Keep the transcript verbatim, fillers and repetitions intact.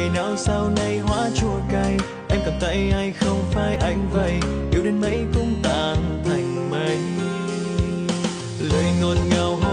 ngày nào sau này hóa chua cay. Em cầm tay ai không phải anh vậy, yêu đến mấy cũng tan thành mây. Lời ngọt ngào